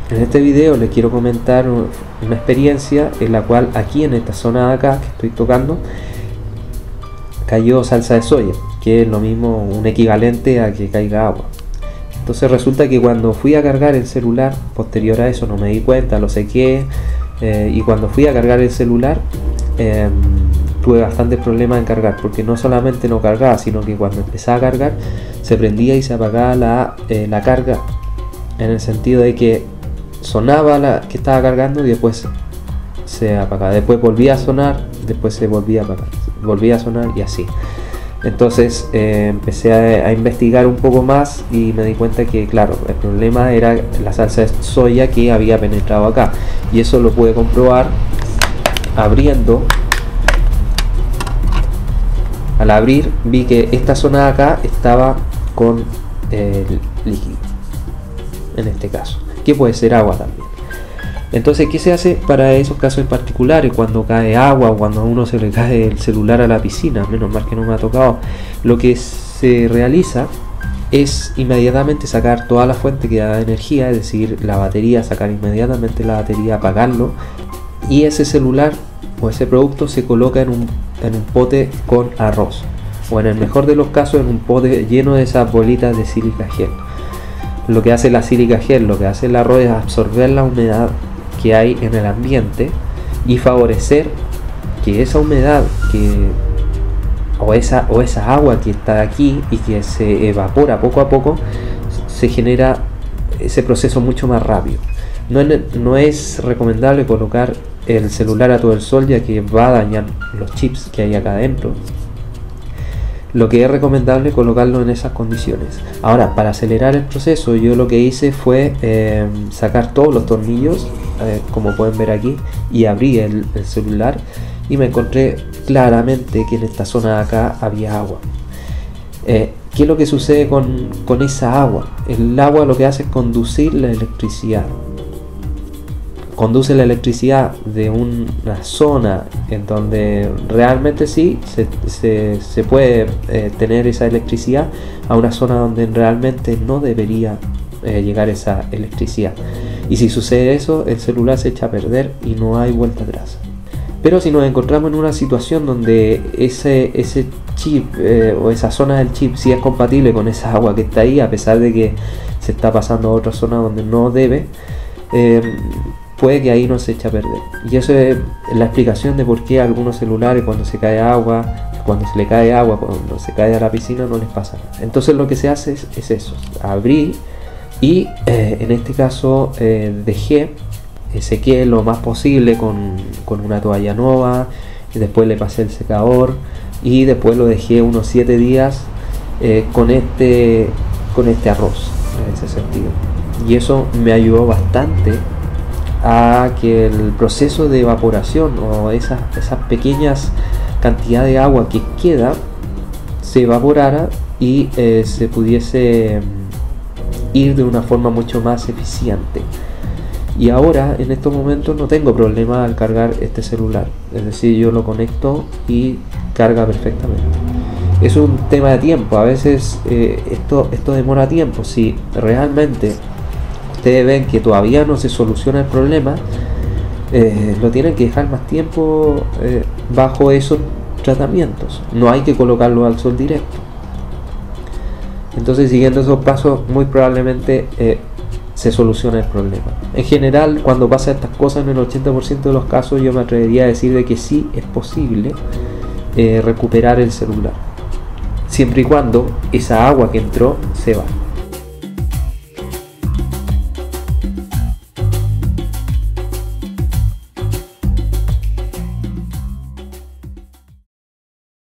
En este video les quiero comentar una experiencia en la cual aquí en esta zona de acá que estoy tocando cayó salsa de soya, que es lo mismo, un equivalente a que caiga agua. Entonces resulta que cuando fui a cargar el celular, posterior a eso no me di cuenta, lo sequé, y cuando fui a cargar el celular tuve bastantes problemas en cargar, porque no solamente no cargaba, sino que cuando empezaba a cargar se prendía y se apagaba la carga, en el sentido de que sonaba la que estaba cargando y después se apagaba, después volvía a sonar, después se volvía a apagar, volvía a sonar y así. Entonces empecé a investigar un poco más y me di cuenta que, claro, el problema era la salsa de soya que había penetrado acá, y eso lo pude comprobar abriendo. Al abrir vi que esta zona de acá estaba con el líquido, en este caso, que puede ser agua también. Entonces, ¿qué se hace para esos casos en particulares? Cuando cae agua o cuando a uno se le cae el celular a la piscina, menos mal que no me ha tocado, lo que se realiza es inmediatamente sacar toda la fuente que da energía, es decir, la batería, sacar inmediatamente la batería, apagarlo, y ese celular o ese producto se coloca en un pote con arroz, o en el mejor de los casos en un pote lleno de esas bolitas de sílica gel. Lo que hace la sílica gel, lo que hace el arroz es absorber la humedad que hay en el ambiente y favorecer que esa humedad o esa agua que está aquí y que se evapora poco a poco, se genera ese proceso mucho más rápido. No es recomendable colocar el celular a todo el sol, ya que va a dañar los chips que hay acá adentro. Lo que es recomendable es colocarlo en esas condiciones. Ahora, para acelerar el proceso, yo lo que hice fue sacar todos los tornillos, como pueden ver aquí, y abrí el celular y me encontré claramente que en esta zona de acá había agua. ¿Qué es lo que sucede con esa agua? El agua lo que hace es conducir la electricidad. Conduce la electricidad de una zona en donde realmente sí se puede tener esa electricidad, a una zona donde realmente no debería llegar esa electricidad. Y si sucede eso, el celular se echa a perder y no hay vuelta atrás. Pero si nos encontramos en una situación donde ese chip o esa zona del chip sí es compatible con esa agua que está ahí, a pesar de que se está pasando a otra zona donde no debe, puede que ahí no se eche a perder. Y eso es la explicación de por qué a algunos celulares cuando se le cae agua, cuando se cae a la piscina, no les pasa nada. Entonces lo que se hace es eso, abrí y en este caso sequé lo más posible con una toalla nueva, y después le pasé el secador y después lo dejé unos 7 días con este arroz, en ese sentido. Y eso me ayudó bastante a que el proceso de evaporación o esas pequeñas cantidades de agua que queda se evaporara y se pudiese ir de una forma mucho más eficiente. Y ahora en estos momentos no tengo problema al cargar este celular, es decir, yo lo conecto y carga perfectamente. Es un tema de tiempo, a veces esto demora tiempo. Si realmente ustedes ven que todavía no se soluciona el problema, lo tienen que dejar más tiempo bajo esos tratamientos. No hay que colocarlo al sol directo. Entonces, siguiendo esos pasos, muy probablemente se soluciona el problema. En general, cuando pasa estas cosas, en el 80% de los casos, yo me atrevería a decir de que sí es posible recuperar el celular, siempre y cuando esa agua que entró se va.